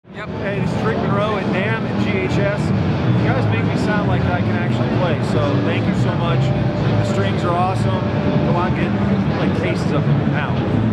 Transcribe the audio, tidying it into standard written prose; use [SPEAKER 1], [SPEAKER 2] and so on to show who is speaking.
[SPEAKER 1] Yep.
[SPEAKER 2] Hey, this is Rick Monroe at NAMM and GHS. You guys make me sound like I can actually play, so thank you so much. The strings are awesome. Go on, get like cases of them now.